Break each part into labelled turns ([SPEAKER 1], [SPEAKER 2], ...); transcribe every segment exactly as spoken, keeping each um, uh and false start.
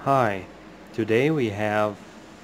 [SPEAKER 1] Hi, today we have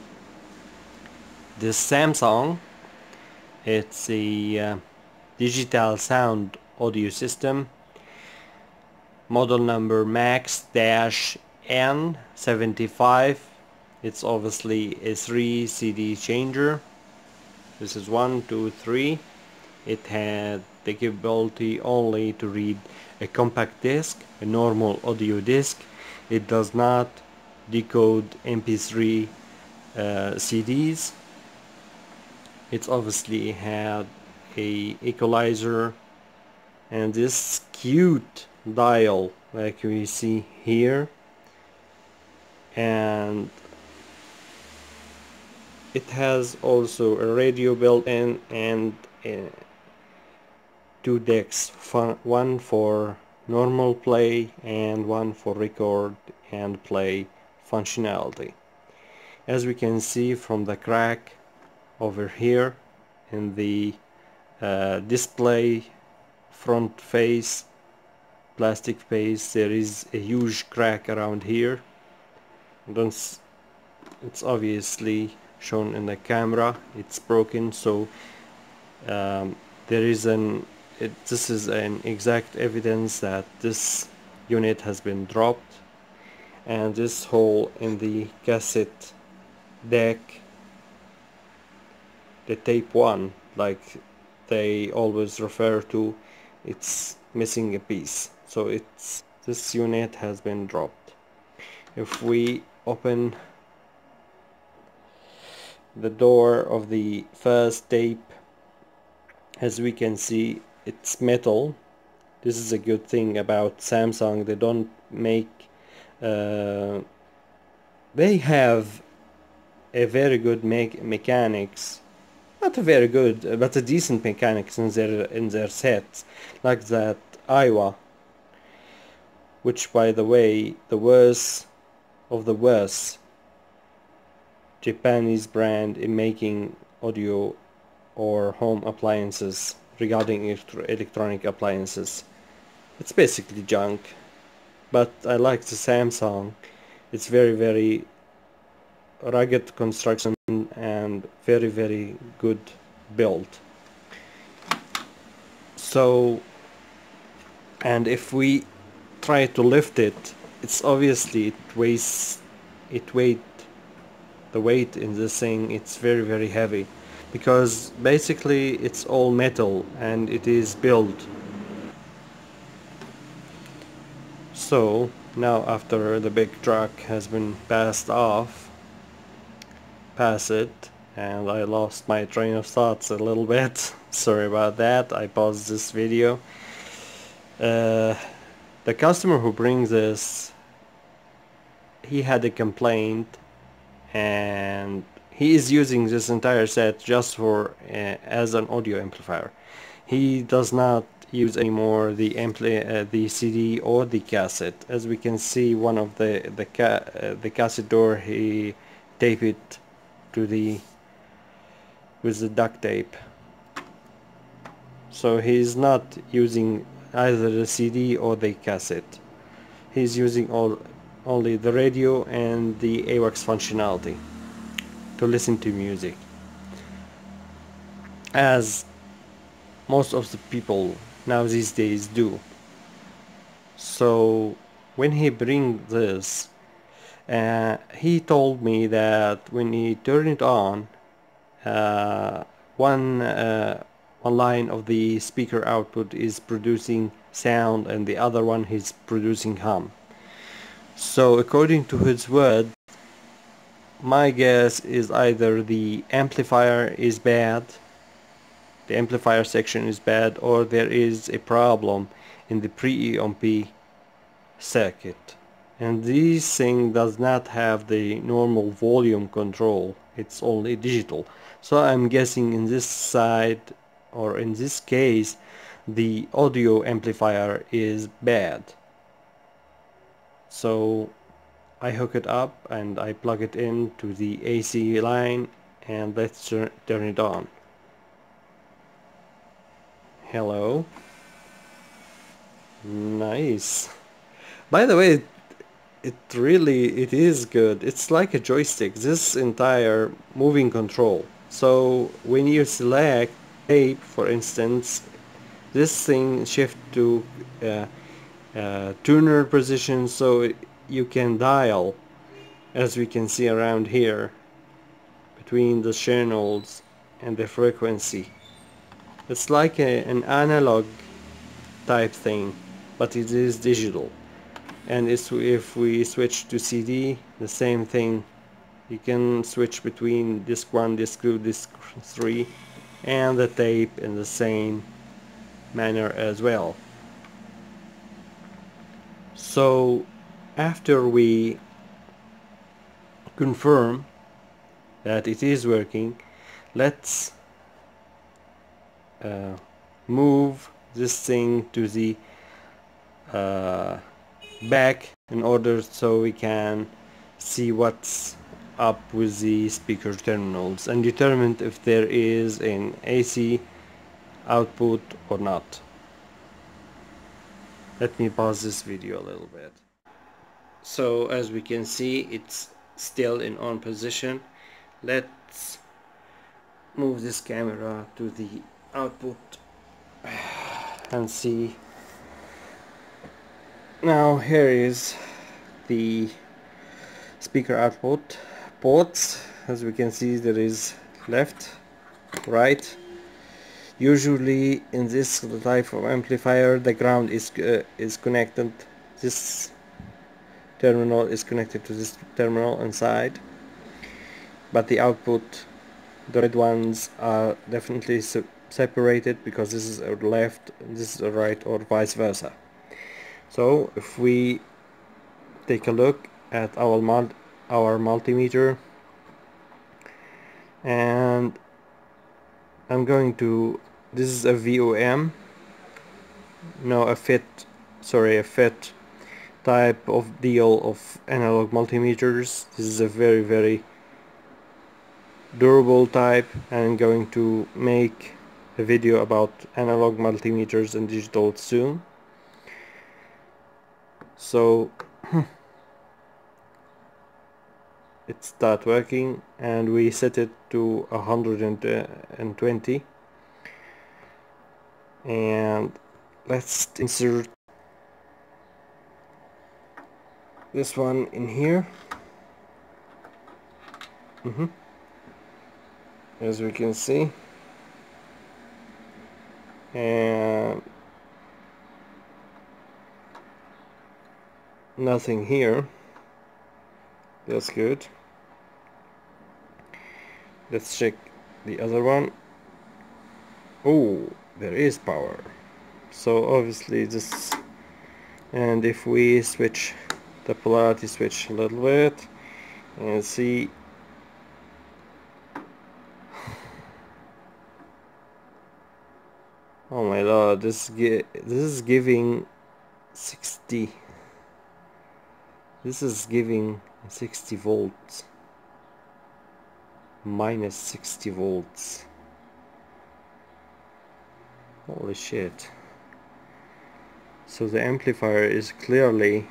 [SPEAKER 1] this Samsung. It's a uh, digital sound audio system, model number max N seventy-five. It's obviously a three C D changer. This is one, two, three. It had the capability only to read a compact disc, a normal audio disc. It does not decode M P three uh, C Ds. It's obviously had a equalizer and this cute dial like we see here, and it has also a radio built in and uh, two decks, one for normal play and one for record and play functionality. As we can see from the crack over here in the uh, display front face, plastic face, there is a huge crack around here. Don't it's obviously shown in the camera. It's broken, so um, there is an it, this is an exact evidence that this unit has been dropped. And this hole in the cassette deck, the tape one, like they always refer to, it's missing a piece, so it's this unit has been dropped. If we open the door of the first tape, as we can see, it's metal. This is a good thing about Samsung. They don't make uh, they have a very good me mechanics not a very good but a decent mechanics in their in their sets, like that Iowa, which by the way the worst of the worst Japanese brand in making audio or home appliances regarding electronic appliances. It's basically junk, but I like the Samsung. It's very very rugged construction and very very good build. So, and if we try to lift it, it's obviously it weighs it weight the weight in this thing, it's very very heavy, because basically it's all metal and it is built. So now, after the big truck has been passed off pass it, and I lost my train of thoughts a little bit. Sorry about that. I paused this video. Uh, the customer who brings this, he had a complaint, and he is using this entire set just for uh, as an audio amplifier. He does not use anymore the ampli uh, the C D or the cassette. As we can see, one of the the ca uh, the cassette door, he taped it to the with the duct tape, so he's not using either the C D or the cassette. He's using all only the radio and the A W A C S functionality to listen to music, as most of the people now these days do. So when he bring this, uh, he told me that when he turned it on, uh, one uh, one line of the speaker output is producing sound and the other one is producing hum. So according to his word, my guess is either the amplifier is bad, the amplifier section is bad, or there is a problem in the pre-E M P circuit. And this thing does not have the normal volume control, it's only digital. So I'm guessing in this side, or in this case, the audio amplifier is bad. So I hook it up and I plug it into the A C line, and let's turn it on. Hello. Nice. By the way, it really it is good. It's like a joystick, this entire moving control. So when you select tape, for instance, this thing shift to uh, uh, tuner position, so you can dial, as we can see around here, between the channels and the frequency. It's like a, an analog type thing, but it is digital. And it's, if we switch to C D, the same thing. You can switch between disc one, disc two, disc three, and the tape in the same manner as well. So after we confirm that it is working, let's uh, move this thing to the uh, back in order so we can see what's up with the speaker terminals and determine if there is an A C output or not. Let me pause this video a little bit. So as we can see, it's still in on position. Let's move this camera to the output and see. Now here is the speaker output ports. As we can see, there is left, right. Usually in this type of amplifier, the ground is uh, is connected. This terminal is connected to this terminal inside, but the output, the red ones, are definitely se separated because this is a left, this is a right, or vice versa. So if we take a look at our mul our multimeter, and I'm going to, this is a V O M, no a FIT, sorry a FIT type of deal of analog multimeters. This is a very very durable type, and I'm going to make a video about analog multimeters and digital soon. So it start working, and we set it to one hundred twenty, and let's insert this one in here. Mm-hmm. As we can see, and nothing here. That's good. Let's check the other one. Oh, there is power. So obviously this, and if we switch the polarity switch a little bit and see, oh my lord, this gi this is giving sixty. This is giving sixty volts, minus sixty volts. Holy shit. So the amplifier is clearly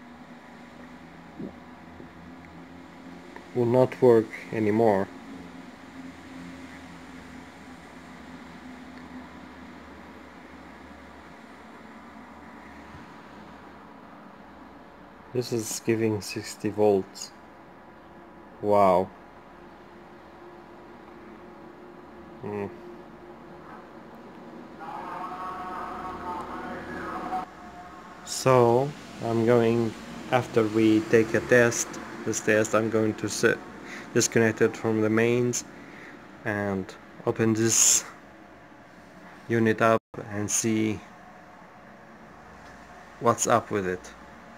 [SPEAKER 1] will not work anymore. This is giving sixty volts. Wow. Hmm. So I'm going, after we take a test, this test, I'm going to set, disconnect it from the mains and open this unit up and see what's up with it.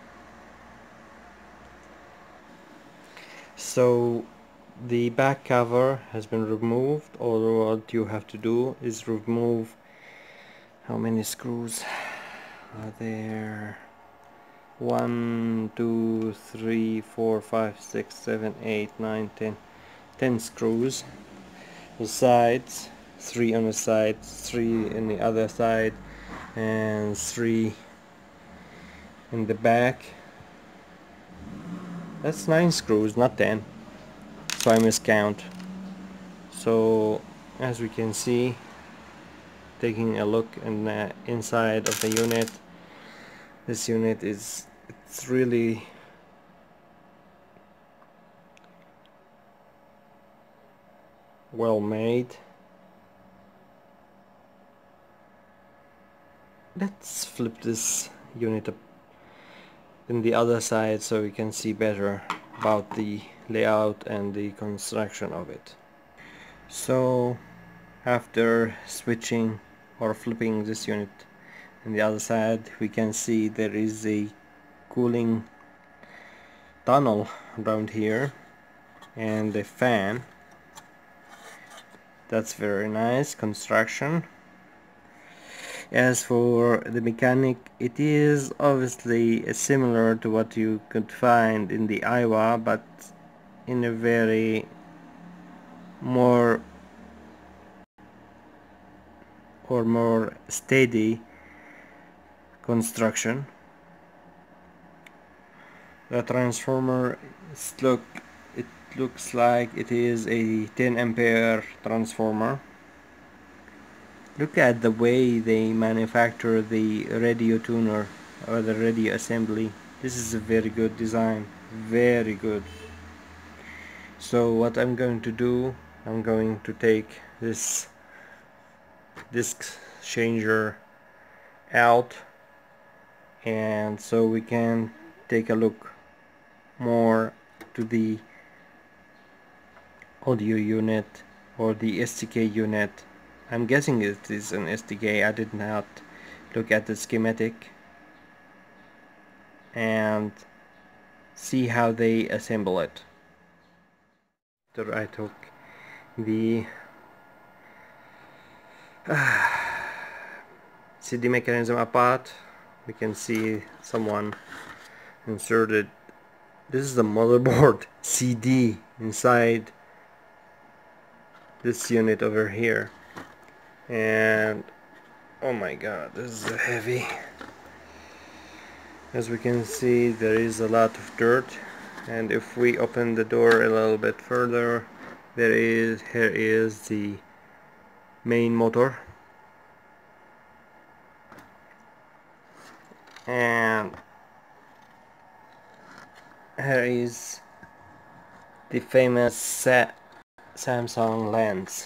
[SPEAKER 1] So the back cover has been removed. All what you have to do is remove, how many screws are there? One, two, three, four, five, six, seven, eight, nine, ten. Ten screws. The sides, three on the side, three in the other side, and three in the back. That's nine screws, not ten, so I miscount. So as we can see, taking a look in the inside of the unit, this unit is it's really well made. Let's flip this unit up in the other side so we can see better about the layout and the construction of it. So after switching or flipping this unit on the other side, we can see there is a cooling tunnel around here and a fan. That's very nice construction. As for the mechanic, it is obviously similar to what you could find in the Iowa, but in a very more or more steady construction. The transformer look it looks like it is a ten ampere transformer. Look at the way they manufacture the radio tuner or the radio assembly. This is a very good design, very good. So what I'm going to do, I'm going to take this disc changer out, and so we can take a look more to the audio unit or the S D K unit. I'm guessing it is an S D K. I did not look at the schematic, and see how they assemble it. After I took the uh, C D mechanism apart, we can see someone inserted, this is the motherboard C D inside this unit over here, and oh my god, this is heavy. As we can see, there is a lot of dirt, and if we open the door a little bit further, there is here is the main motor, and here is the famous Sa Samsung lens.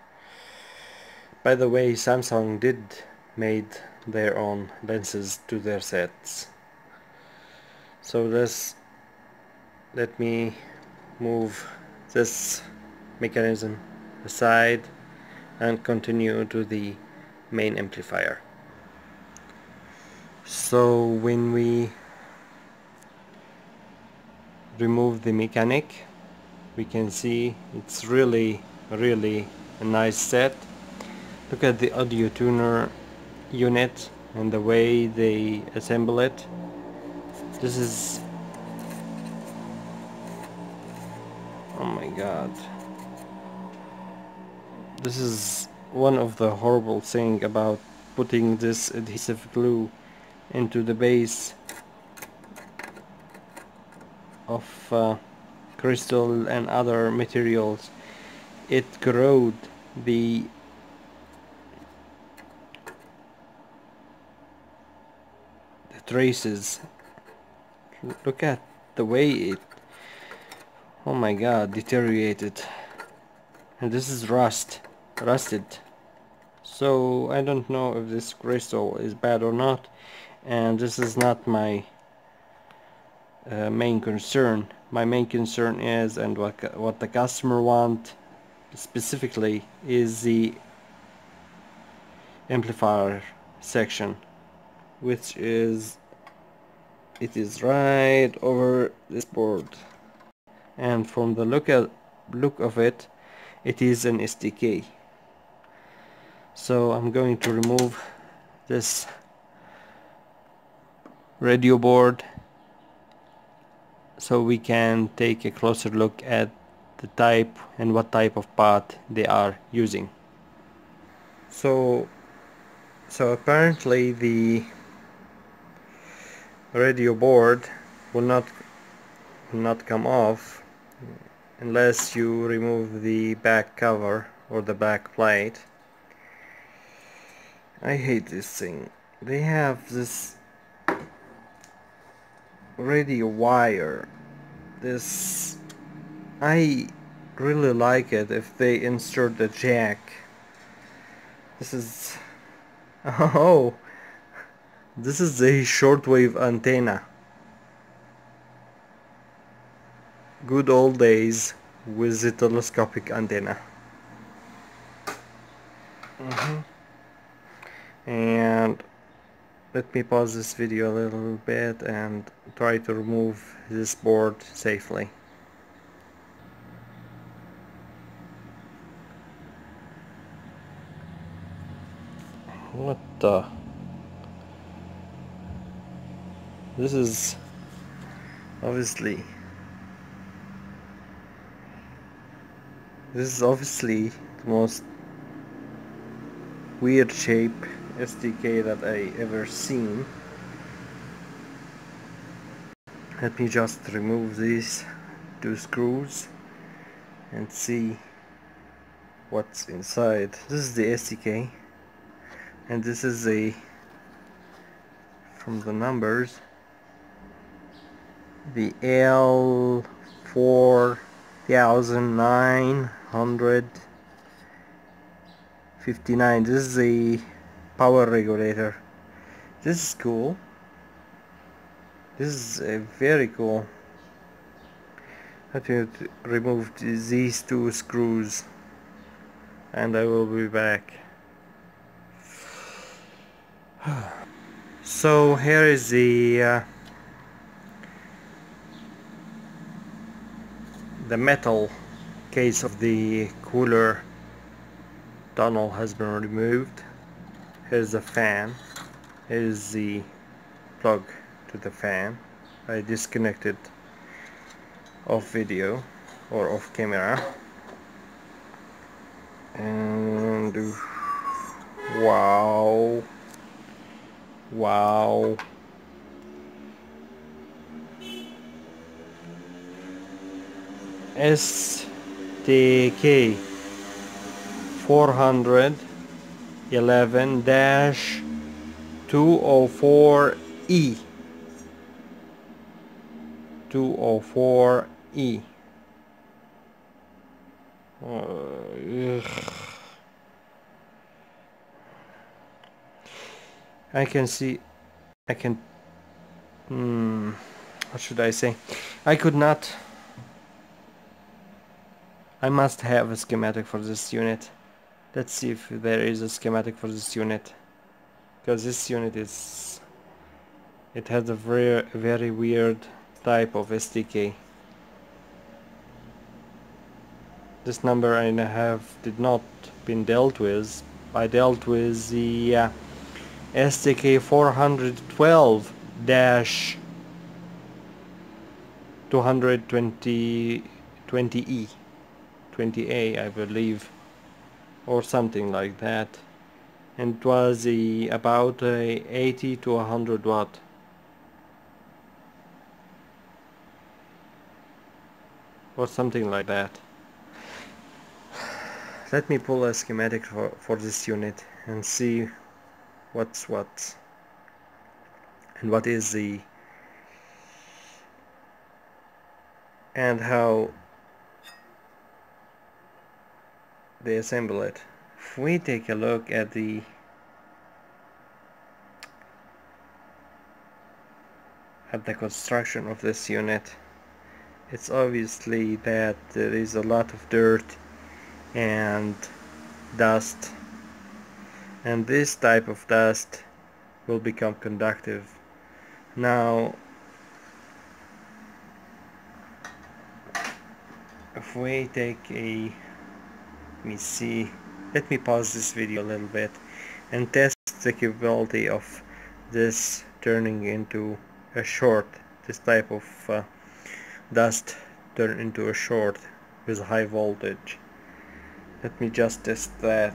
[SPEAKER 1] By the way, Samsung did made their own lenses to their sets. So this let me move this mechanism aside and continue to the main amplifier. So when we remove the mechanic, we can see it's really really a nice set. Look at the audio tuner unit and the way they assemble it. This is, oh my god, this is one of the horrible thing about putting this adhesive glue into the base of uh, crystal and other materials. It corrode the the traces. Look at the way it, oh my god, deteriorated. And this is rust, rusted. So I don't know if this crystal is bad or not, and this is not my uh, main concern. My main concern is, and what what the customer want specifically, is the amplifier section, which is it is right over this board, and from the look at look of it, it is an S D K. So I'm going to remove this radio board so we can take a closer look at the type and what type of part they are using. So so apparently the radio board will not not come off unless you remove the back cover or the back plate. I hate this thing. They have this radio wire. This, I really like it if they insert the jack. This is, oh, this is a shortwave antenna. Good old days with the telescopic antenna. Mm-hmm. And let me pause this video a little bit and try to remove this board safely. What the? This is obviously this is obviously the most weird shape S D K that I ever seen. Let me just remove these two screws and see what's inside. This is the S D K, and this is a, from the numbers, the L four thousand nine hundred fifty-nine. This is a power regulator. This is cool. This is a very cool. I have to remove these two screws and I will be back. So here is the uh, the metal case of the cooler tunnel has been removed. Here's the fan. Here's the plug to the fan. I disconnected off video or off camera, and wow, wow, S T K four eleven dash two oh four E two oh four E. Uh, I can see, I can, hmm, what should I say? I could not, I must have a schematic for this unit. Let's see if there is a schematic for this unit, because this unit is, it has a very, very weird type of S D K. This number I have did not been dealt with. I dealt with the uh, S D K four twelve dash two twenty E, twenty A I believe, or something like that, and it was a, about a eighty to one hundred watt. Or something like that. Let me pull a schematic for, for this unit and see what's what and what is the and how they assemble it. If we take a look at the at the construction of this unit, it's obviously that there is a lot of dirt and dust, and this type of dust will become conductive. Now if we take a, let me see, let me pause this video a little bit and test the capability of this turning into a short, this type of uh, dust turn into a short with high voltage. Let me just test that.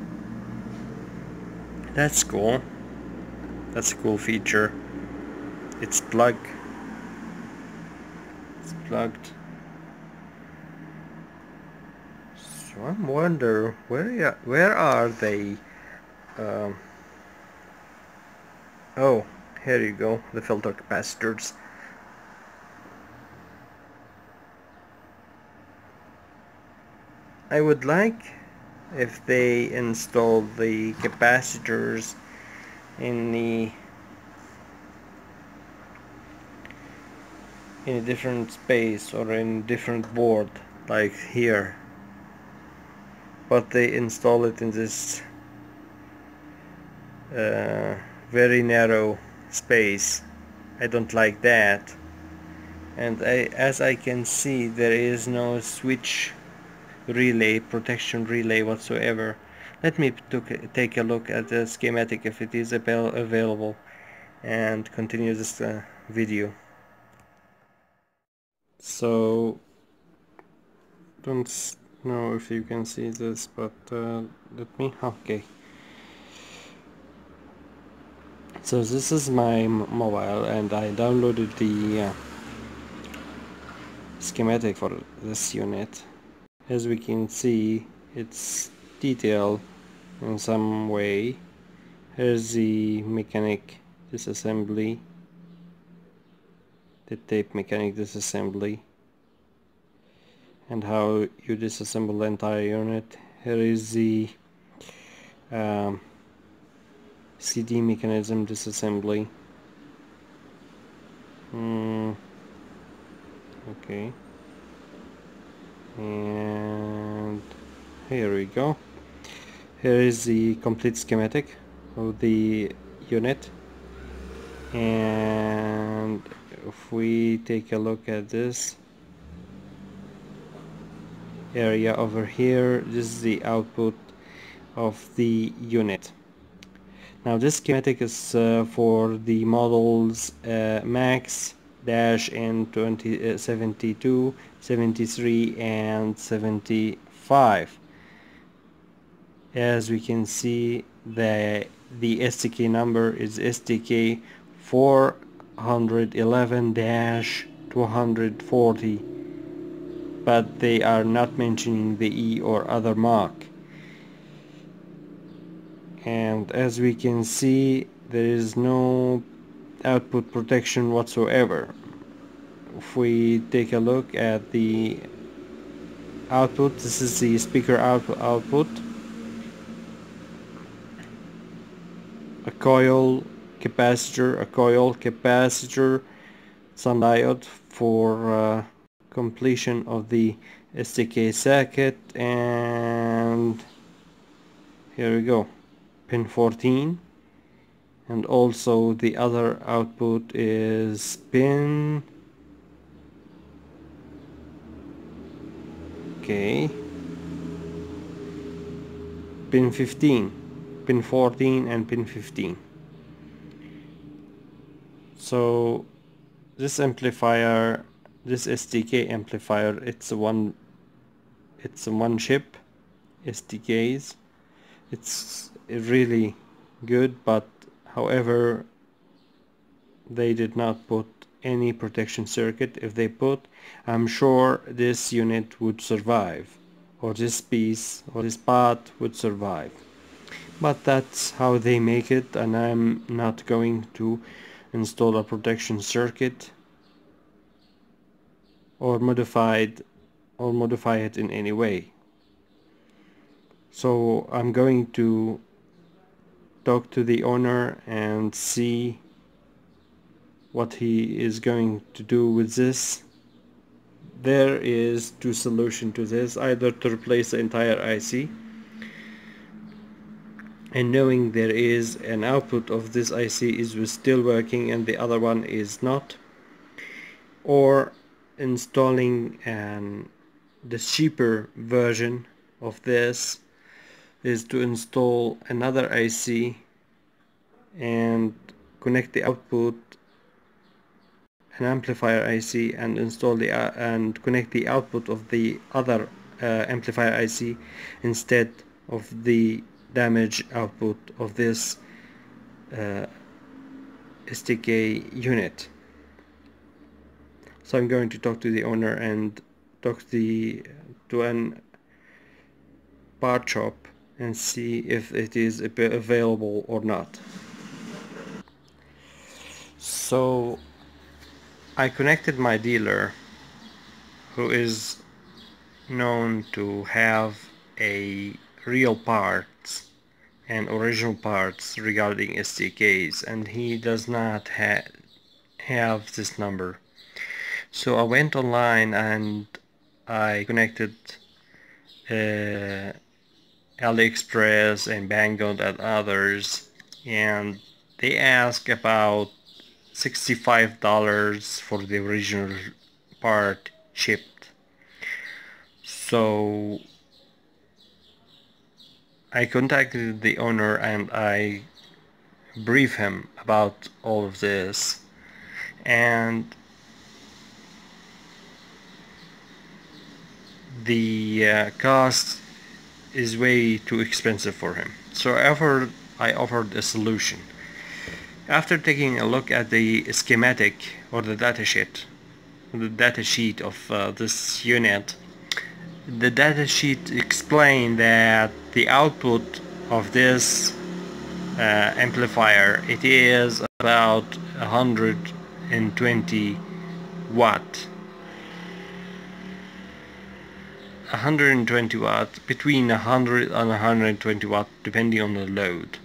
[SPEAKER 1] That's cool. That's a cool feature. it's plugged. It's plugged. So I'm wonder where where are they? Um, oh, here you go, the filter capacitors. I would like if they install the capacitors in the in a different space or in different board, like here, but they install it in this uh, very narrow space. I don't like that. And I, as I can see, there is no switch relay, protection relay whatsoever. Let me take a look at the schematic if it is avail available and continue this uh, video. So, don't know if you can see this, but uh, let me, okay. So this is my mobile, and I downloaded the uh, schematic for this unit. As we can see, it's detailed in some way. Here's the mechanic disassembly, the tape mechanic disassembly, and how you disassemble the entire unit. Here is the um, C D mechanism disassembly. Mm, okay, and here we go. Here is the complete schematic of the unit, and if we take a look at this area over here, this is the output of the unit. Now this schematic is uh, for the models uh, Max dash N twenty, uh, seventy-two, seventy-three and seventy-five. As we can see, the the S T K number is S T K four eleven dash two forty, but they are not mentioning the E or other mark. And as we can see, there is no output protection whatsoever. If we take a look at the output, this is the speaker output, output. A coil capacitor, a coil capacitor, some diode for uh, completion of the S T K circuit, and here we go, pin fourteen, and also the other output is pin, okay, pin fifteen, pin fourteen and pin fifteen. So this amplifier, this S T K amplifier, it's a one it's a one chip S T Ks. It's really good, but however they did not put any protection circuit. If they put, I'm sure this unit would survive, or this piece or this part would survive. But that's how they make it, and I'm not going to install a protection circuit or modified or modify it in any way. So I'm going to talk to the owner and see what he is going to do with this. There is two solutions to this: either to replace the entire I C, and knowing there is an output of this I C is still working and the other one is not, or installing an the cheaper version of this is to install another I C and connect the output, an amplifier I C, and install the uh, and connect the output of the other uh, amplifier I C instead of the damaged output of this uh, S T K unit. So I'm going to talk to the owner and talk to the to an part shop and see if it is available or not. So I connected my dealer, who is known to have a real parts and original parts regarding S T Ks, and he does not ha have this number. So I went online and I connected uh, AliExpress and Banggood and others, and they ask about sixty-five dollars for the original part shipped. So I contacted the owner and I briefed him about all of this, and the uh, cost is way too expensive for him. So I offered, I offered a solution. After taking a look at the schematic or the data sheet, the data sheet of uh, this unit, the data sheet explained that the output of this uh, amplifier, it is about one hundred twenty watt. one hundred twenty watt, between one hundred and one hundred twenty watt, depending on the load.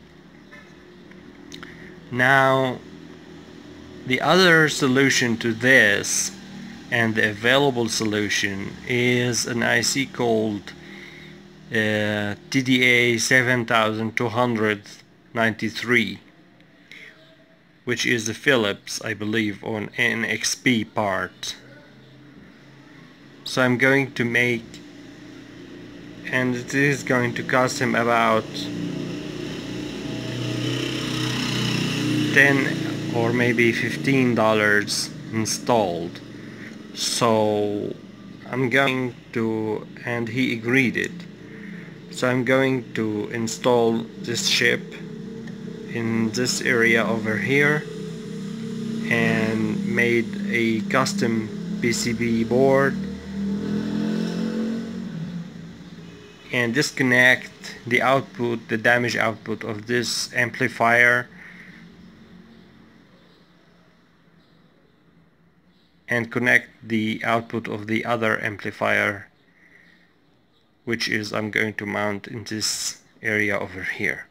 [SPEAKER 1] Now, the other solution to this, and the available solution, is an I C called uh, T D A seven two nine three, which is a Philips, I believe, on an X P part. So I'm going to make, and it is going to cost him about ten or maybe fifteen dollars installed. So I'm going to, and he agreed it, so I'm going to install this chip in this area over here and made a custom P C B board and disconnect the output, the damaged output of this amplifier, and connect the output of the other amplifier, which is I'm going to mount in this area over here.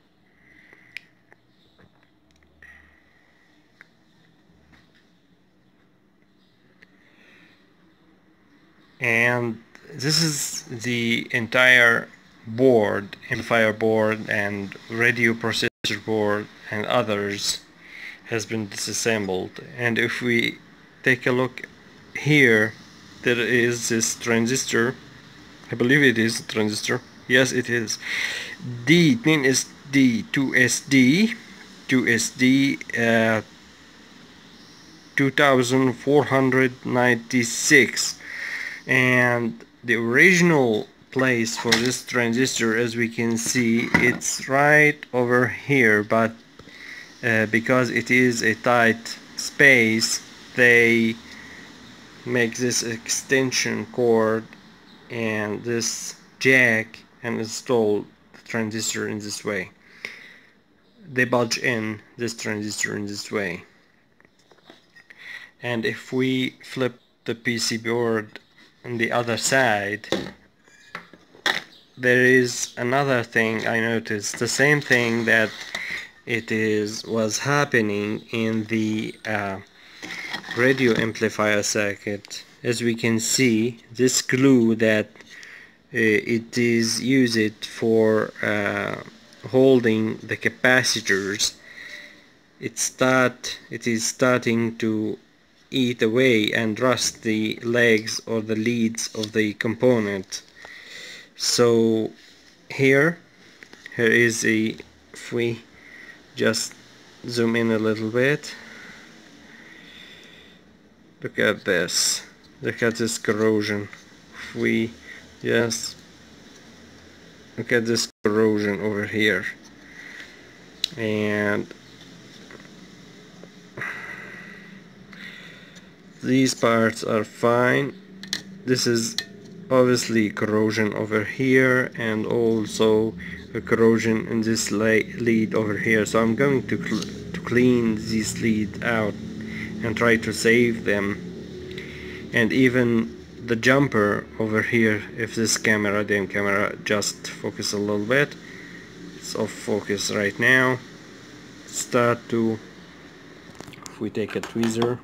[SPEAKER 1] And this is the entire board, amplifier board and radio processor board and others, has been disassembled. And if we take a look here, there is this transistor. I believe it is a transistor. Yes, it is. D, pin is D, two S D, two S D, uh, two thousand four hundred ninety-six. And the original place for this transistor, as we can see, it's right over here, but uh, because it is a tight space, they make this extension cord and this jack and install the transistor in this way. They budge in this transistor in this way. And if we flip the P C board on the other side, there is another thing I noticed, the same thing that it is was happening in the uh, radio amplifier circuit. As we can see, this glue that uh, it is used for uh, holding the capacitors, it start it is starting to eat away and rust the legs or the leads of the component. So here here is a, if we just zoom in a little bit, look at this, look at this corrosion. If we just look at this corrosion over here, and These parts are fine. This is obviously corrosion over here, and also a corrosion in this lead over here, so I'm going to, cl to clean these leads out and try to save them. And even the jumper over here, if this camera, damn camera, just focus a little bit, it's off focus right now. Start to, if we take a tweezer,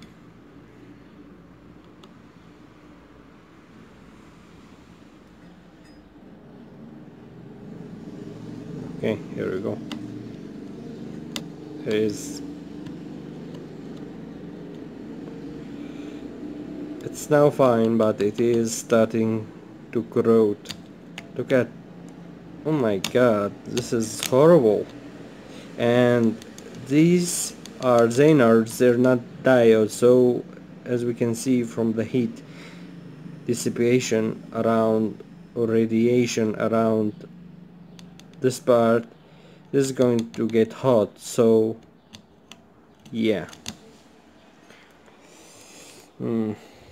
[SPEAKER 1] okay, here we go. There is, it's now fine, but it is starting to corrode. Look at, oh my god, this is horrible. And these are Xenards, they're not diodes, so as we can see from the heat dissipation around, or radiation around this part, this is going to get hot, so yeah. Hmm.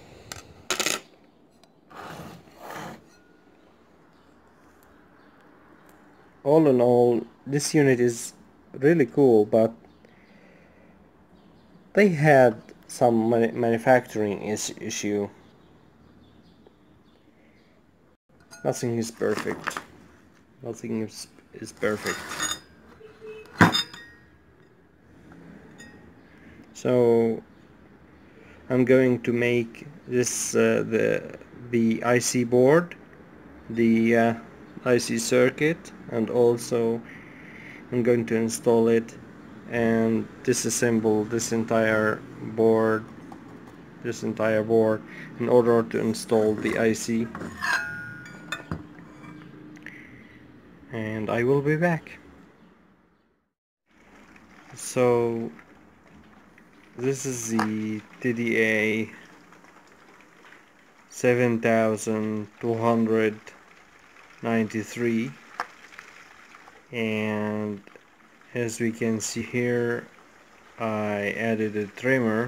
[SPEAKER 1] All in all, this unit is really cool, but they had some man manufacturing is issue. Nothing is perfect. Nothing is, is perfect. So I'm going to make this uh, the the I C board, the uh, I C circuit, and also I'm going to install it and disassemble this entire board this entire board in order to install the I C, and I will be back. So this is the T D A seven thousand two hundred ninety-three, and as we can see here, I added a trimmer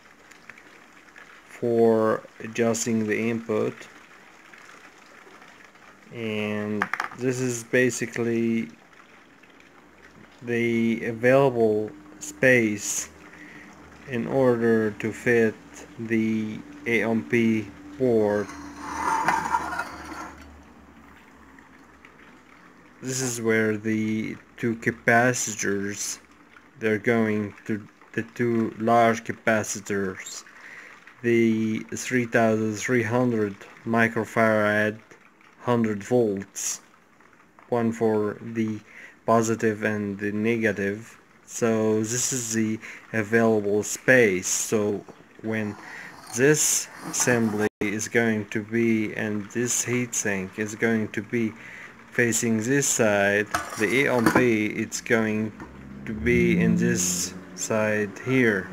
[SPEAKER 1] for adjusting the input, and this is basically the available space in order to fit the A M P board. This is where the two capacitors, they're going to, the two large capacitors, the three thousand three hundred microfarad one hundred volts, one for the positive and the negative. So this is the available space. So when this assembly is going to be, and this heatsink is going to be facing this side, the A M P it's going to be in this side here.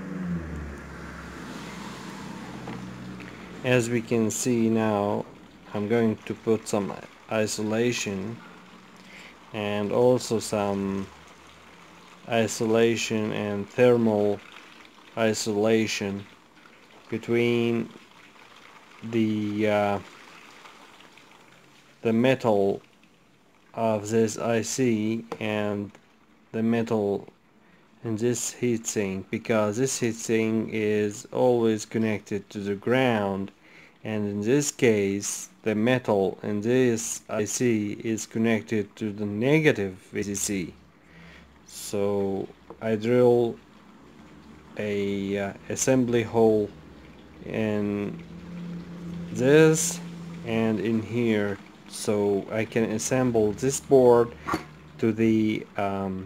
[SPEAKER 1] As we can see now, I'm going to put some isolation and also some isolation and thermal isolation between the uh, the metal of this I C and the metal in this heatsink, because this heatsink is always connected to the ground, and in this case the metal in this I C is connected to the negative V C C. So I drill a uh, assembly hole in this and in here, so I can assemble this board to the um,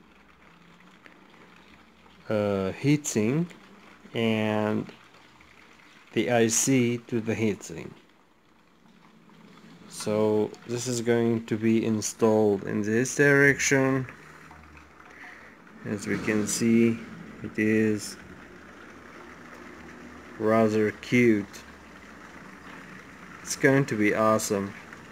[SPEAKER 1] uh, heatsink and the I C to the heatsink. So this is going to be installed in this direction. As we can see, it is rather cute. It's going to be awesome.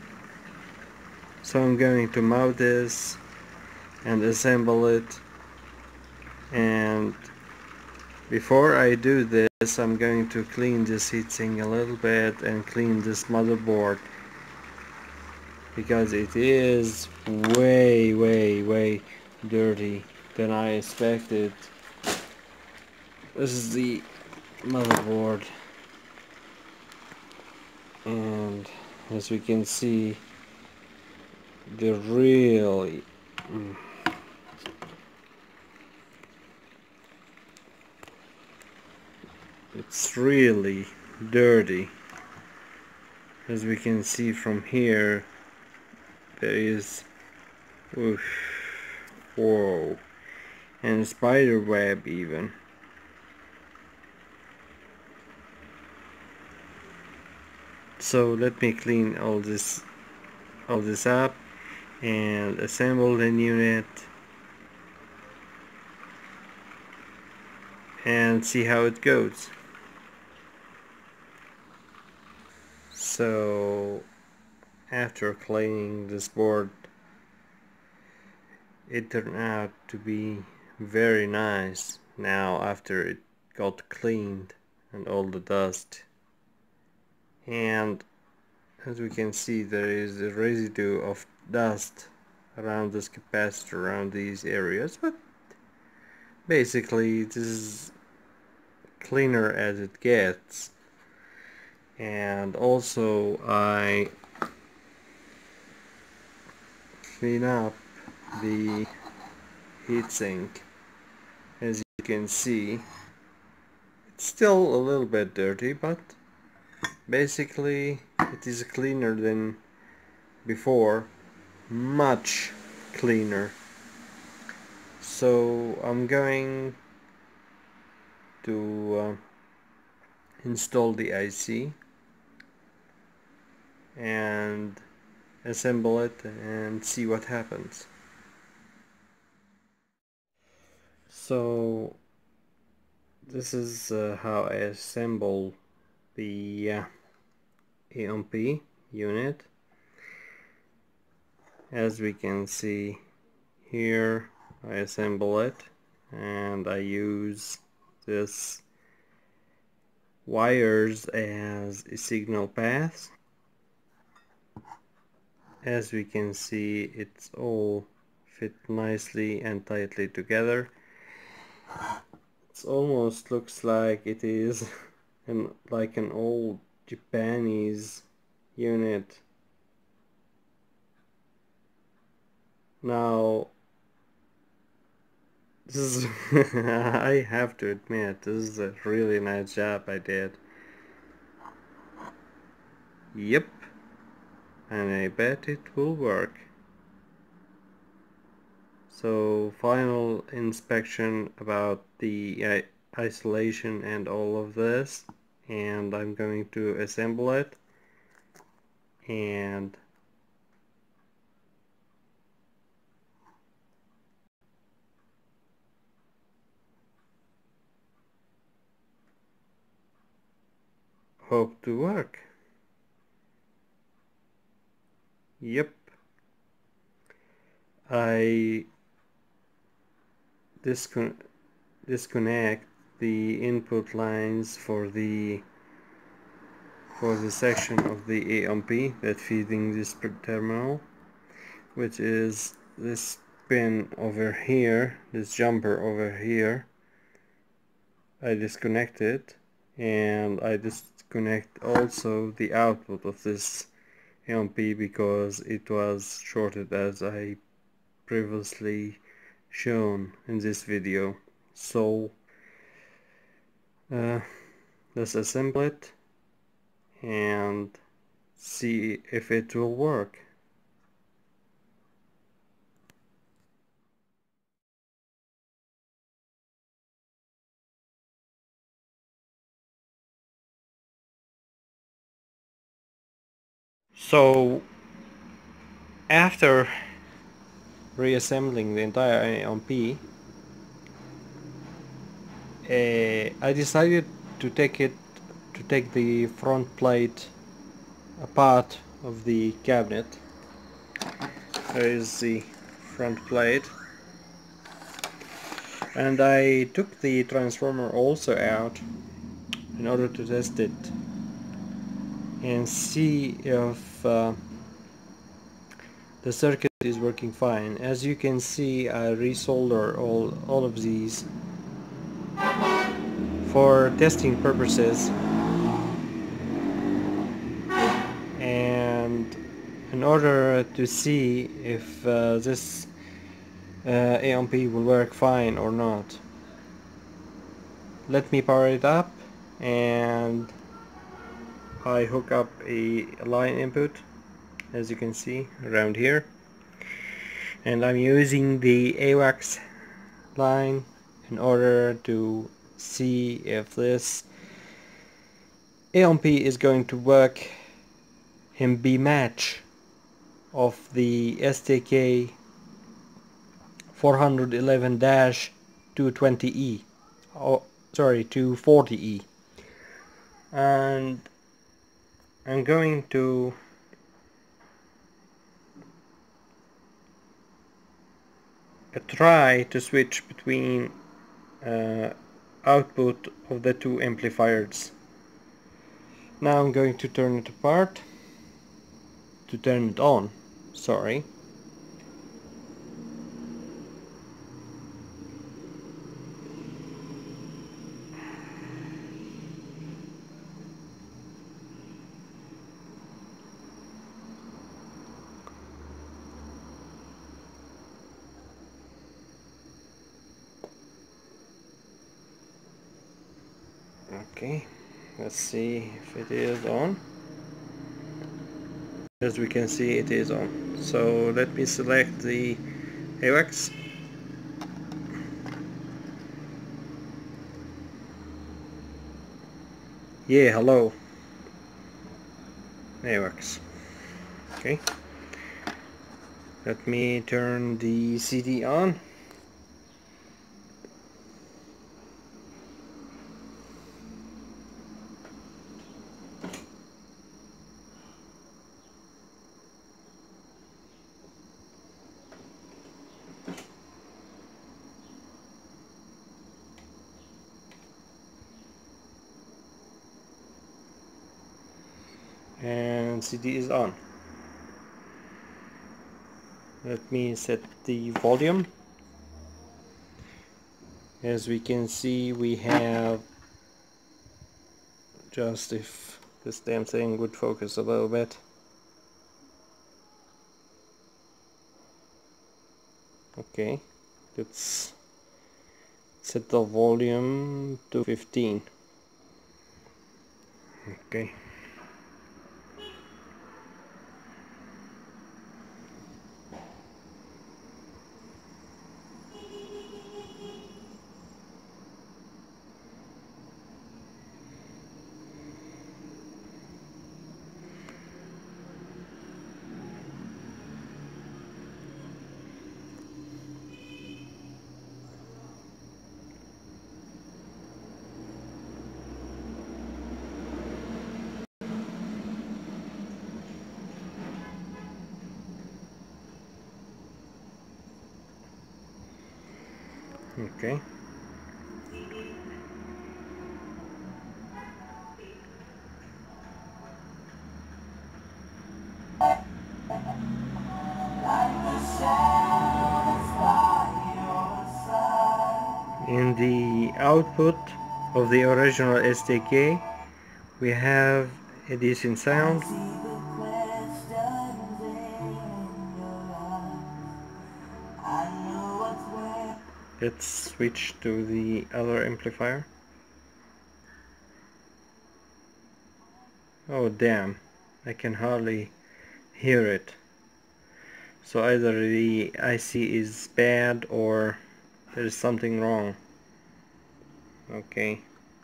[SPEAKER 1] So I'm going to mount this and assemble it, and before I do this this, I'm going to clean this heatsink a little bit and clean this motherboard, because it is way way way dirty than I expected. This is the motherboard, and as we can see, the really mm, it's really dirty. As we can see from here, there is, oof, whoa, and spider web even. So let me clean all this all this up and assemble the unit and see how it goes. So after cleaning this board, it turned out to be very nice now after it got cleaned and all the dust. And as we can see, there is a residue of dust around this capacitor, around these areas, but basically this is cleaner as it gets. And also I clean up the heatsink. As you can see, it's still a little bit dirty, but basically it is cleaner than before, much cleaner. So I'm going to uh, install the I C and assemble it and see what happens. So this is uh, how I assemble the uh, A M P unit. As we can see here, I assemble it and I use this wires as a signal paths. As we can see, it's all fit nicely and tightly together. It almost looks like it is an, like an old Japanese unit. Now this is I have to admit, this is a really nice job I did. Yep, and I bet it will work. So final inspection about the uh, isolation and all of this, and I'm going to assemble it and hope to work. Yep, I discon disconnect the input lines for the for the section of the A M P that feeding this terminal, which is this pin over here, this jumper over here. I disconnect it, and I disconnect also the output of this A M P because it was shorted as I previously shown in this video. So uh, let's assemble it and see if it will work. So after reassembling the entire A M P, uh, I decided to take it to take the front plate apart of the cabinet. There is the front plate, and I took the transformer also out in order to test it and see if uh, the circuit is working fine. As you can see, I resolder all, all of these for testing purposes, and in order to see if uh, this uh, A M P will work fine or not. Let me power it up, and I hook up a line input, as you can see around here, and I'm using the A WAX line in order to see if this A M P is going to work in B match of the S T K four eleven dash two twenty E, oh sorry, two forty E, and I'm going to try to switch between uh, output of the two amplifiers. Now I'm going to turn it apart, to turn it on, sorry. Okay, let's see if it is on. As we can see, it is on. So let me select the A WAX. Yeah, hello. A WAX. Okay. Let me turn the C D on. And C D is on. Let me set the volume. As we can see, we have, just if this damn thing would focus a little bit. Okay, let's set the volume to fifteen. Okay. Okay. In the output of the original S T K, we have a decent sound. Let's switch to the other amplifier. Oh damn, I can hardly hear it. So either the I C is bad or there is something wrong. Okay.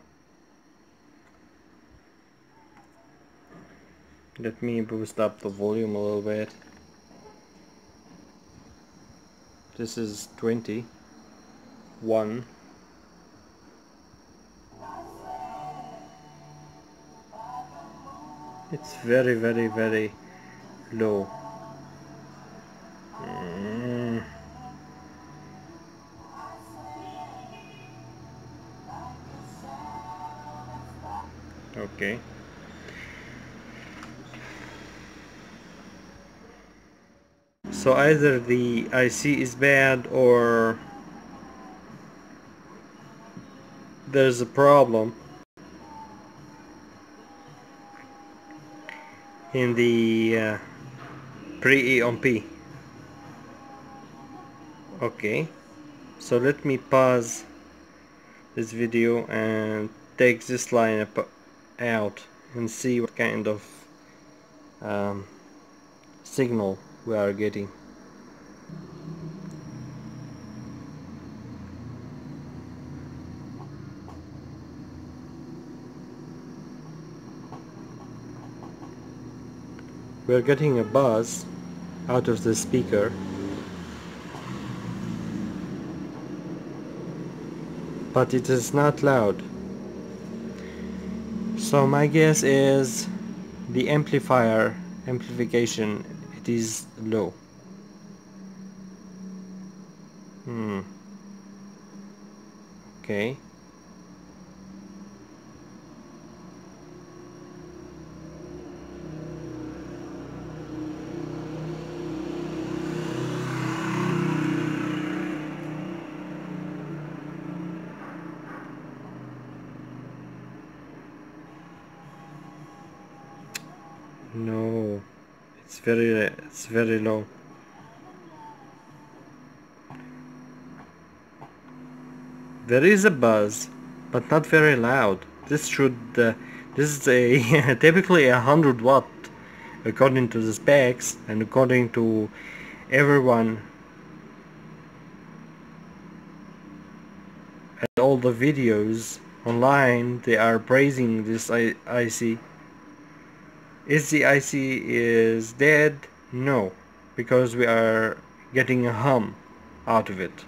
[SPEAKER 1] Let me boost up the volume a little bit. This is twenty. One. It's very very very low. Mm. Okay. So either the I C is bad or there's a problem in the uh, pre-E on P. Okay, so let me pause this video and take this line up, out and see what kind of um, signal we are getting. We are getting a buzz out of the speaker, but it is not loud. So my guess is the amplifier amplification, it is low. Hmm. Okay. No, it's very it's very low. There is a buzz, but not very loud. This should uh, this is a typically a hundred watt according to the specs and according to everyone and all the videos online. They are praising this I IC. Is the I C is dead? No, because we are getting a hum out of it.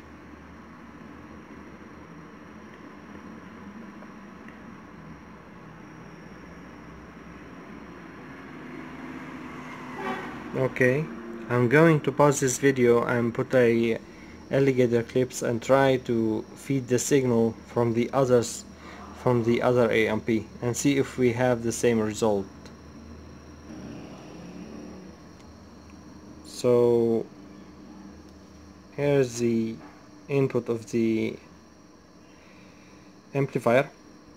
[SPEAKER 1] Okay, I'm going to pause this video and put a alligator clips and try to feed the signal from the others from the other A M P and see if we have the same result. So here's the input of the amplifier.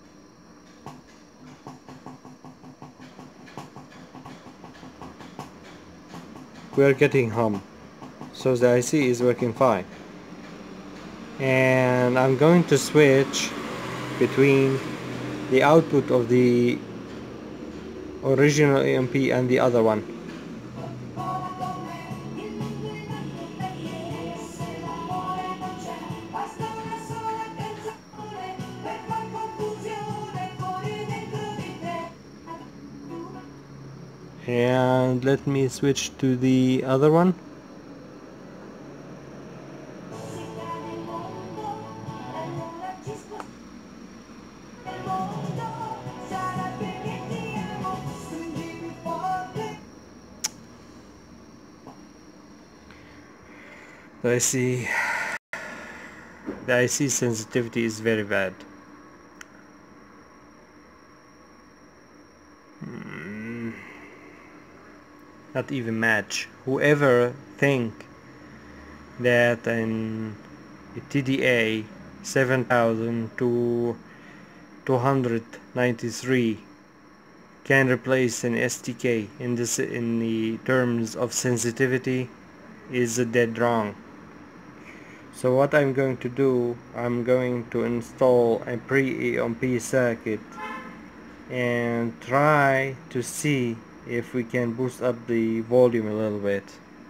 [SPEAKER 1] We are getting hum, so the I C is working fine. And I'm going to switch between the output of the original A M P and the other one. And let me switch to the other one. The I C, the I C sensitivity is very bad. Mm, not even match. Whoever think that an T D A seven thousand to two hundred ninety-three can replace an S T K in this in the terms of sensitivity is dead wrong. So what I'm going to do, I'm going to install a pre-E on P circuit and try to see if we can boost up the volume a little bit.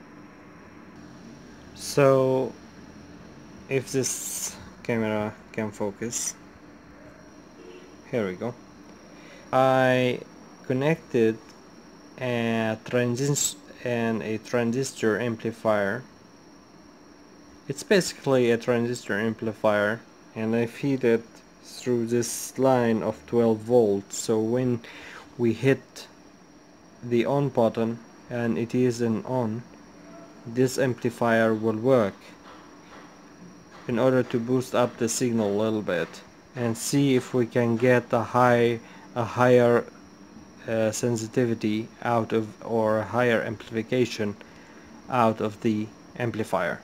[SPEAKER 1] So if this camera can focus, here we go. I connected a transistor and a transistor amplifier. It's basically a transistor amplifier, and I feed it through this line of twelve volts, so when we hit the on button and it is an on, this amplifier will work in order to boost up the signal a little bit and see if we can get a high a higher uh, sensitivity out of, or a higher amplification out of the amplifier.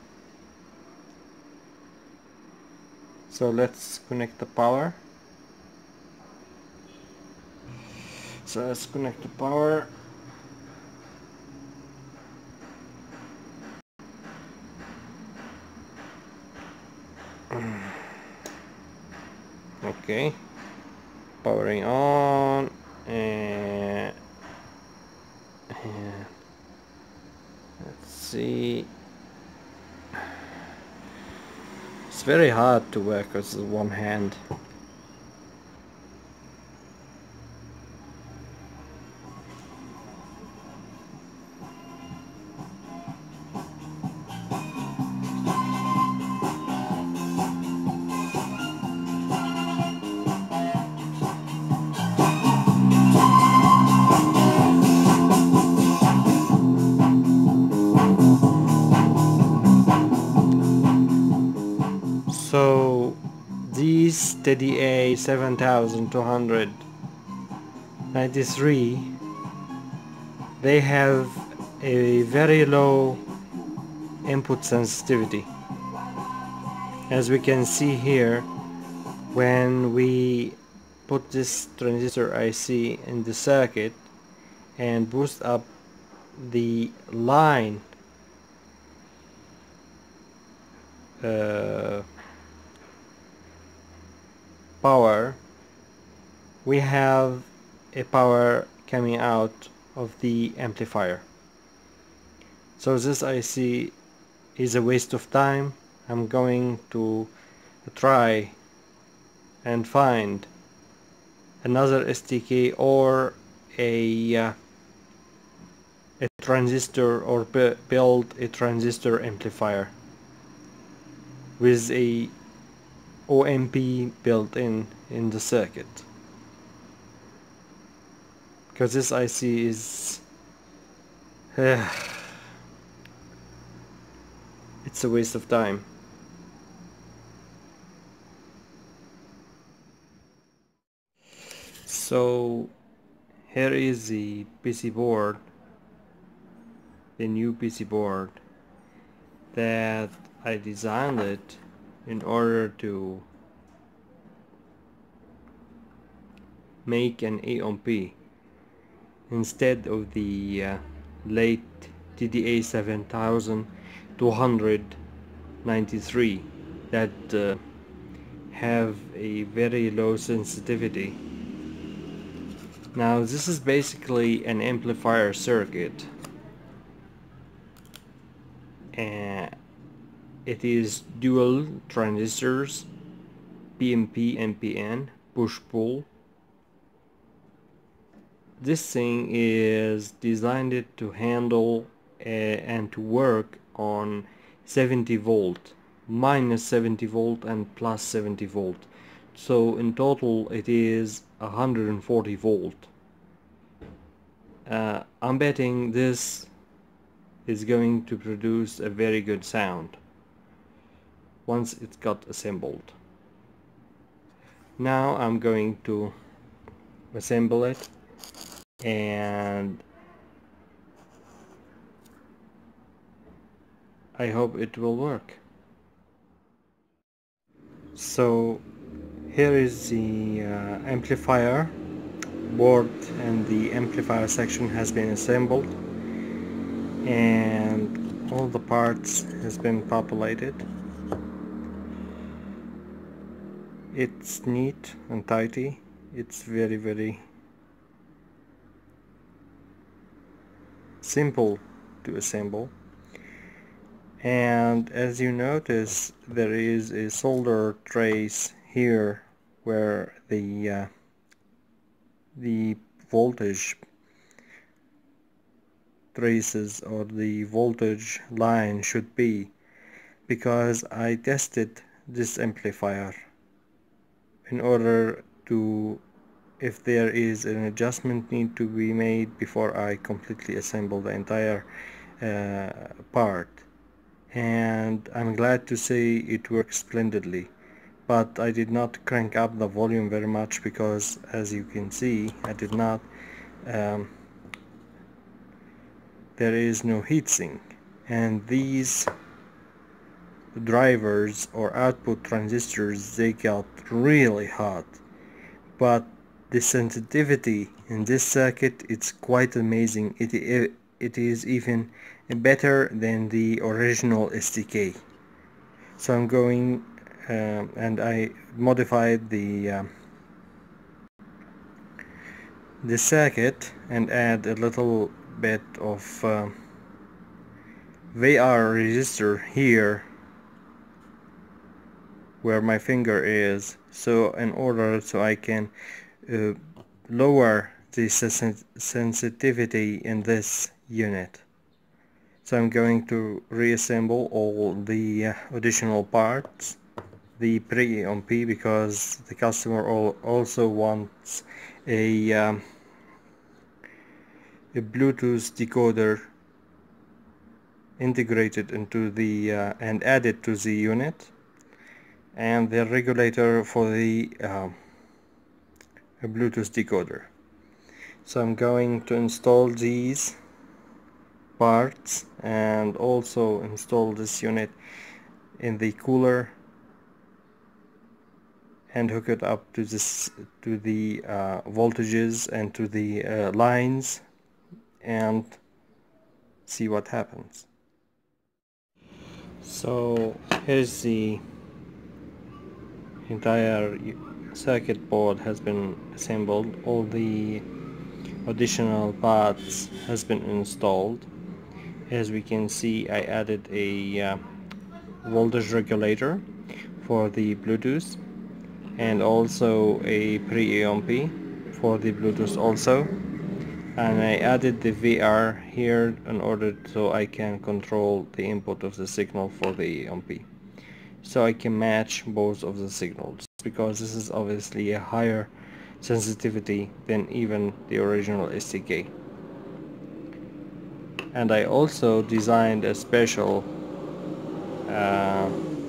[SPEAKER 1] So let's connect the power. So let's connect the power. Okay, powering on, and, and let's see. It's very hard to work with one hand. So these T D A seven thousand two hundred ninety-three, they have a very low input sensitivity. As we can see here, when we put this transistor I C in the circuit and boost up the line uh, power, we have a power coming out of the amplifier. So this I C is a waste of time. I'm going to try and find another S D K or a uh, a transistor, or build a transistor amplifier with a O M P built in in the circuit, because this I C is uh, it's a waste of time. So here is the P C board, the new P C board that I designed it in order to make an A M P instead of the uh, late T D A seven thousand two hundred ninety-three that uh, have a very low sensitivity. Now this is basically an amplifier circuit, and it is dual transistors, P M P and P N, push-pull. This thing is designed to handle uh, and to work on seventy volt, minus seventy volt and plus seventy volt. So in total it is one hundred forty volt. Uh, I'm betting this is going to produce a very good sound once it's got assembled. Now I'm going to assemble it, and I hope it will work. So here is the uh, amplifier board, and the amplifier section has been assembled and all the parts has been populated. It's neat and tidy. It's very very simple to assemble, and as you notice there is a solder trace here where the uh, the voltage traces or the voltage line should be, because I tested this amplifier in order to, if there is an adjustment need to be made before I completely assemble the entire uh, part, and I'm glad to say it works splendidly. but I did not crank up the volume very much because, as you can see, I did not um, there is no heatsink, and these drivers or output transistors, they got really hot, but the sensitivity in this circuit, it's quite amazing. It, it, it is even better than the original S D K. So I'm going um, and I modified the um, the circuit and add a little bit of uh, V R resistor here where my finger is, so in order so I can uh, lower the sens sensitivity in this unit. So I'm going to reassemble all the uh, additional parts, the pre-E M P, because the customer al also wants a, um, a Bluetooth decoder integrated into the uh, and added to the unit, and the regulator for the um, a Bluetooth decoder. So I'm going to install these parts and also install this unit in the cooler and hook it up to this to the uh, voltages and to the uh, lines and see what happens. So here's the entire circuit board has been assembled. All the additional parts has been installed. As we can see, I added a uh, voltage regulator for the Bluetooth and also a pre-E M P for the Bluetooth also, and I added the V R here in order so I can control the input of the signal for the E M P, so I can match both of the signals, because this is obviously a higher sensitivity than even the original S D K. And I also designed a special uh,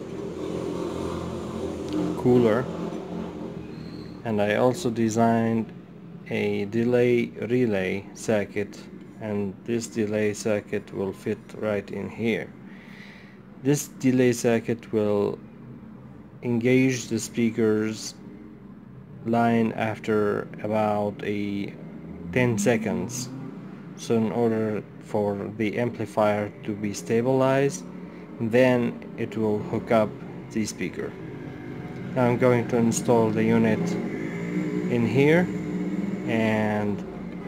[SPEAKER 1] cooler, and I also designed a delay relay circuit, and this delay circuit will fit right in here. This delay circuit will engage the speakers line after about a ten seconds, so in order for the amplifier to be stabilized, then it will hook up the speaker. Now I'm going to install the unit in here and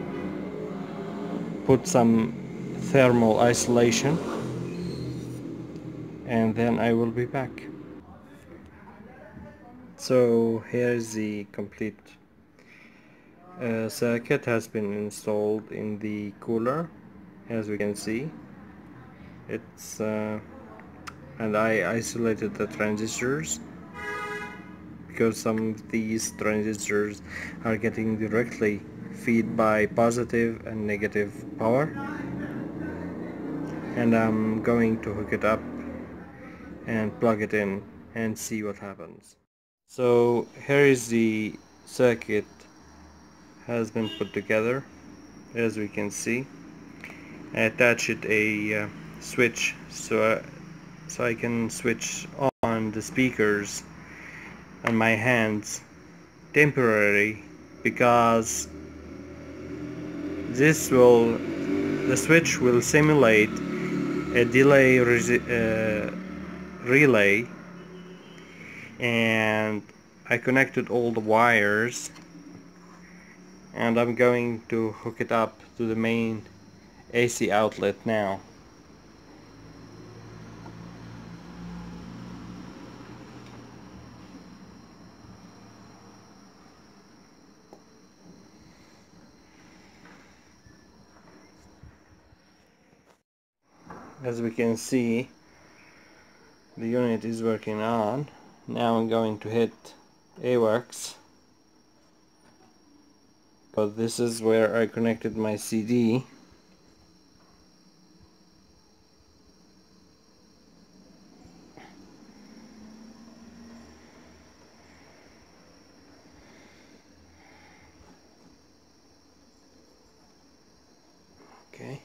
[SPEAKER 1] put some thermal isolation, and then I will be back. So here's the complete uh, circuit has been installed in the cooler, as we can see. It's uh, and I isolated the transistors because some of these transistors are getting directly feed by positive and negative power, and I'm going to hook it up and plug it in and see what happens. So here is the circuit has been put together, as we can see. I attached a uh, switch so I, so I can switch on the speakers on my hands temporarily, because this will the switch will simulate a delay uh, relay, and I connected all the wires, and I'm going to hook it up to the main A C outlet now. As we can see, the unit is working on. Now I'm going to hit A WAX, because this is where I connected my C D. Okay.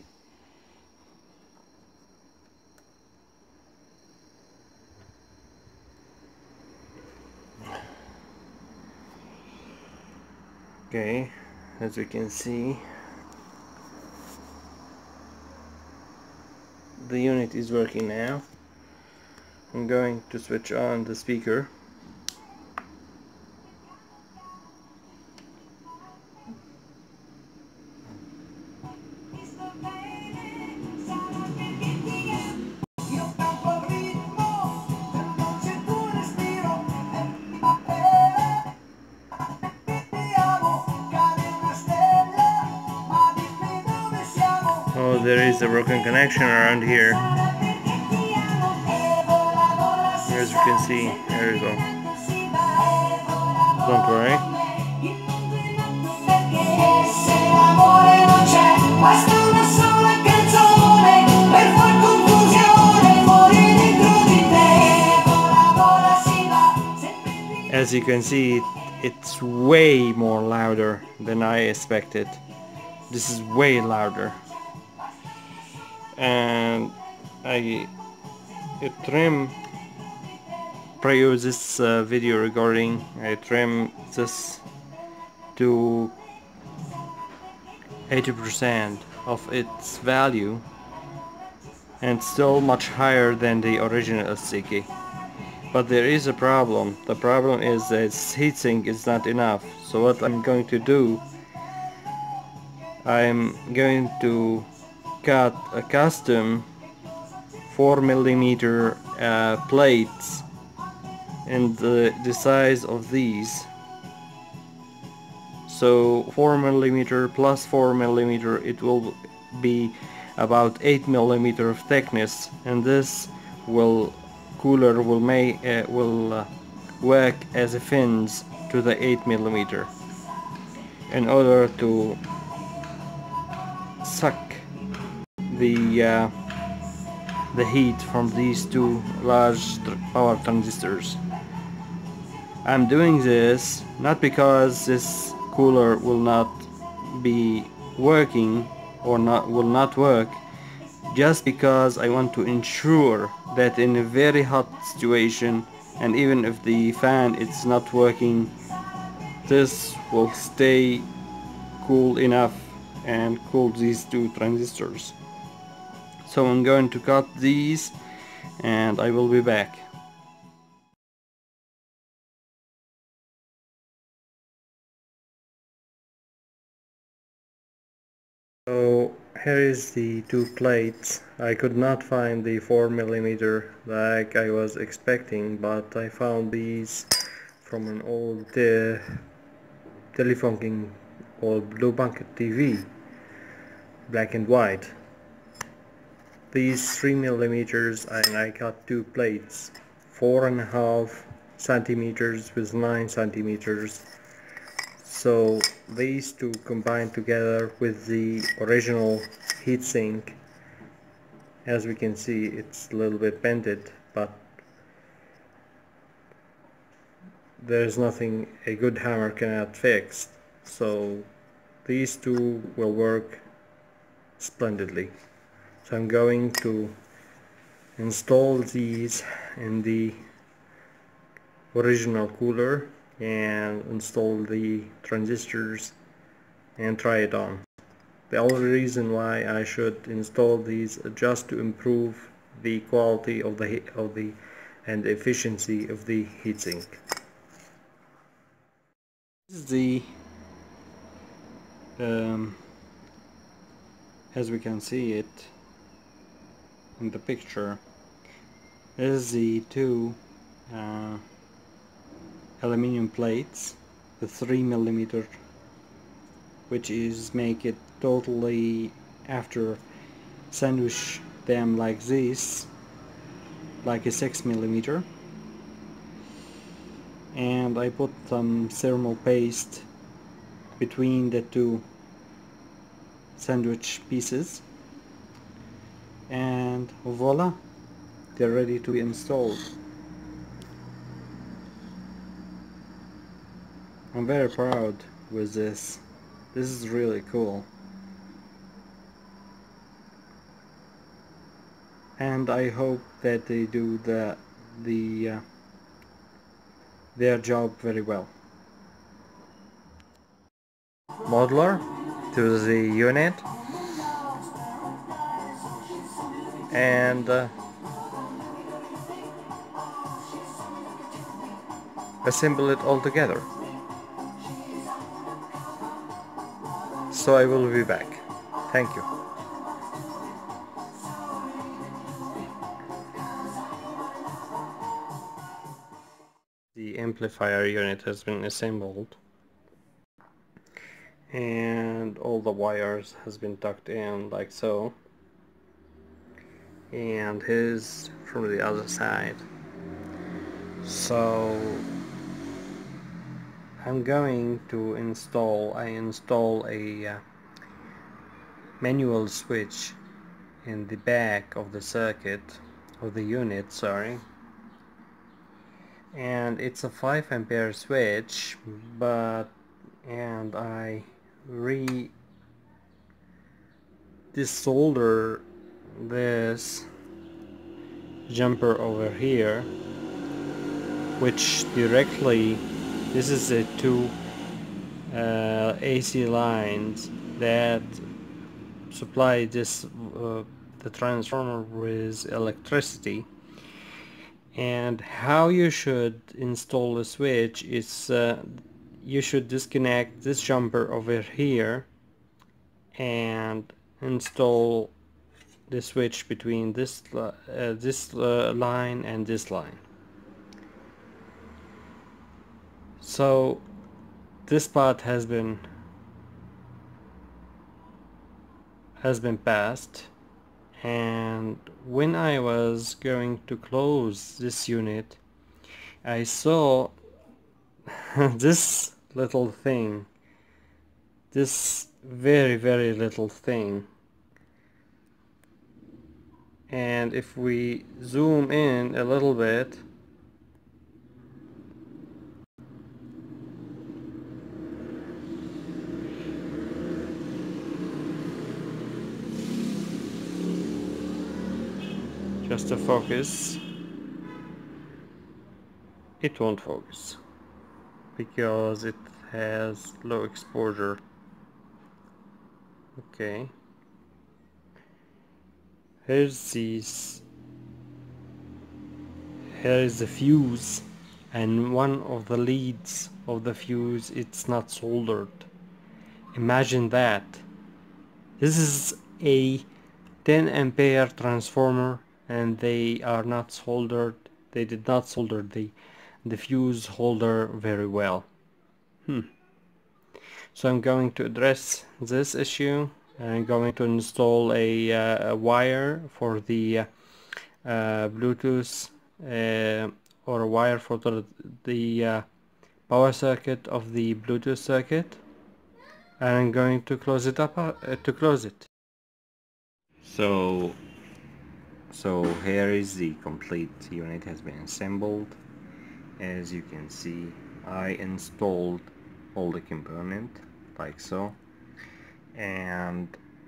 [SPEAKER 1] Okay, as we can see, the unit is working now. I'm going to switch on the speaker. Oh, there is a broken connection around here. As you can see, there you go. Don't worry. As you can see, it's way more louder than I expected. This is way louder. And I trim previous uh, video regarding I trim this to eighty percent of its value, and still much higher than the original S C key. But there is a problem. The problem is that heatsink is not enough. So what I'm going to do, I'm going to cut a custom four millimeter uh, plates in the, the size of these. So four millimeter plus four millimeter, it will be about eight millimeter of thickness, and this will cooler will may uh, will uh, work as a fins to the eight millimeter in order to suck the uh, the heat from these two large tr power transistors. I'm doing this not because this cooler will not be working or not will not work, just because I want to ensure that in a very hot situation, and even if the fan is not working, this will stay cool enough and cool these two transistors. So I'm going to cut these and I will be back. So here is the two plates. I could not find the four millimeter like I was expecting, but I found these from an old uh, telefunking old blue bunker T V, black and white. These three millimeters, and I cut two plates, four and a half centimeters with nine centimeters. So these two combined together with the original heatsink, as we can see, it's a little bit bended, but there's nothing a good hammer cannot fix. So these two will work splendidly. So I'm going to install these in the original cooler and install the transistors and try it on. The only reason why I should install these is just to improve the quality of the of the and the efficiency of the heatsink. This is the um, as we can see it in the picture, this is the two uh, aluminium plates, the three millimeter, which is make it totally, after sandwich them like this, like a six millimeter, and I put some thermal paste between the two sandwich pieces, and voila, they're ready to be installed. I'm very proud with this. This is really cool. and I hope that they do the the uh, their job very well. Modeler to the unit, and uh, assemble it all together. So I will be back. Thank you. The amplifier unit has been assembled and all the wires has been tucked in like so, and his from the other side. So I'm going to install I install a uh, manual switch in the back of the circuit of the unit, sorry, and it's a five ampere switch, but and I re desolder this jumper over here, which directly, this is a two uh, A C lines that supply this uh, the transformer with electricity. And how you should install a switch is uh, you should disconnect this jumper over here and install the switch between this uh, this uh, line and this line. So this part has been has been passed, and when I was going to close this unit, I saw this little thing, this very very little thing. And if we zoom in a little bit, just to focus, it won't focus because it has low exposure. Okay, here's these here is the fuse, and one of the leads of the fuse, it's not soldered. Imagine that. This is a ten ampere transformer and they are not soldered. They did not solder the the fuse holder very well. Hmm. So I'm going to address this issue. I'm going to install a, uh, a wire for the uh, uh, Bluetooth uh, or a wire for the, the uh, power circuit of the Bluetooth circuit, and I'm going to close it up uh, to close it. So so here is the complete unit has been assembled. As you can see, I installed all the component like so, and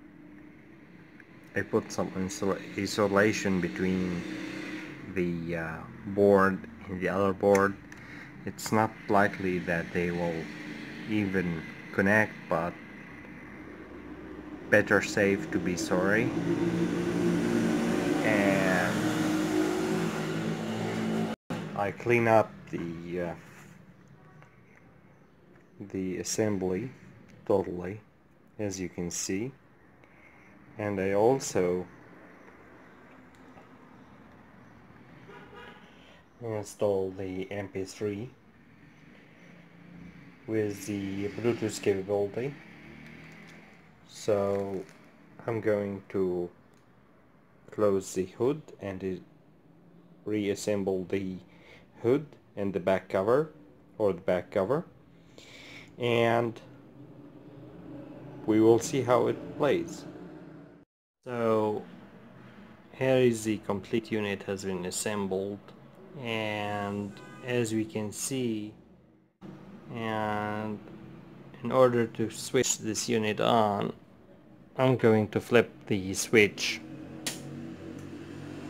[SPEAKER 1] I put some insulation between the uh, board and the other board. It's not likely that they will even connect, but better safe to be sorry. And I clean up the uh, the assembly totally, as you can see, and I also install the M P three with the Bluetooth capability. So I'm going to close the hood and reassemble the hood and the back cover, or the back cover, and we will see how it plays. So here is the complete unit has been assembled, and as we can see, and in order to switch this unit on, I'm going to flip the switch.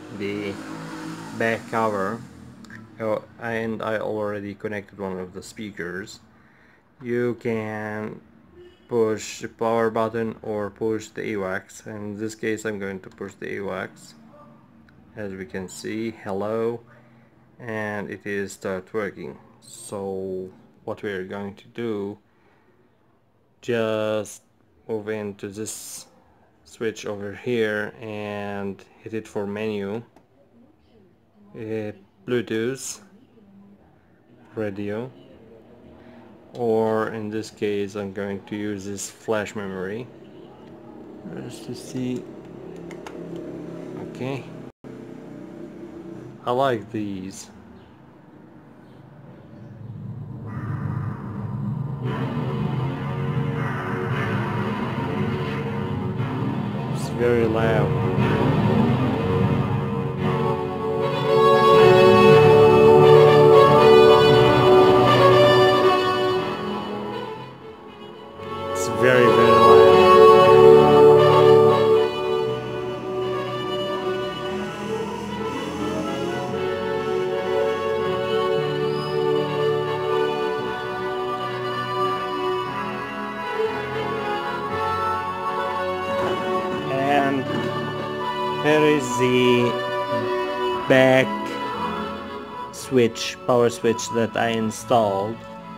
[SPEAKER 1] the back cover, oh, and I already connected one of the speakers. You can push the power button or push the AWACS. In this case I'm going to push the AWACS. As we can see, hello, and it is start working. So what we are going to do, just move into this switch over here and hit it for menu, uh, Bluetooth, radio, or in this case I'm going to use this flash memory just to see. Okay, I like these. It's very loud. It's very, very loud. And here is the back switch, power switch that I installed.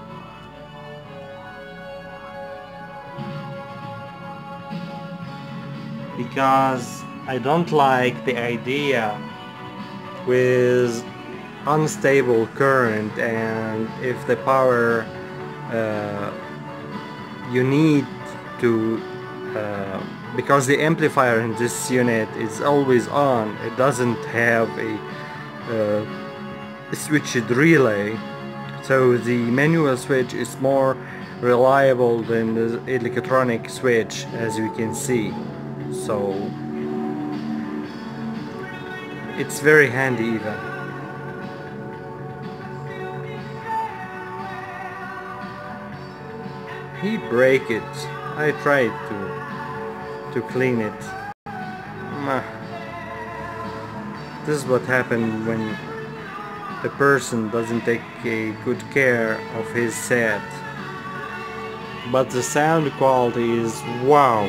[SPEAKER 1] Because I don't like the idea with unstable current, and if the power uh, you need to uh, because the amplifier in this unit is always on, it doesn't have a uh, switched relay, so the manual switch is more reliable than the electronic switch, as you can see. So it's very handy even. He break it. I tried to to clean it. This is what happened when the person doesn't take a good care of his set. But the sound quality is wow.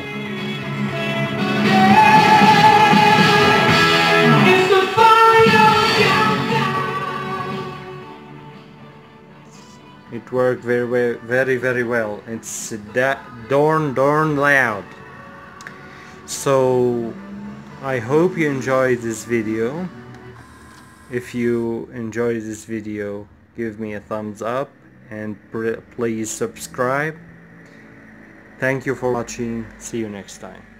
[SPEAKER 1] It worked very, very, very well. It's that darn, darn loud. So I hope you enjoyed this video. If you enjoyed this video, give me a thumbs up and please subscribe. Thank you for watching. See you next time.